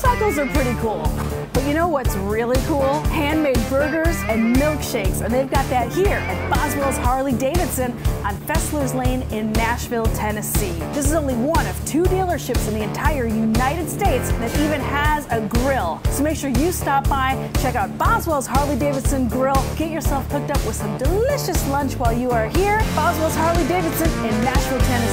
Motorcycles are pretty cool. But you know what's really cool? Handmade burgers and milkshakes. And they've got that here at Boswell's Harley-Davidson on Fesslers Ln in Nashville, Tennessee. This is only one of 2 dealerships in the entire United States that even has a grill. So make sure you stop by, check out Boswell's Harley-Davidson grill, get yourself hooked up with some delicious lunch while you are here. Boswell's Harley-Davidson in Nashville, Tennessee.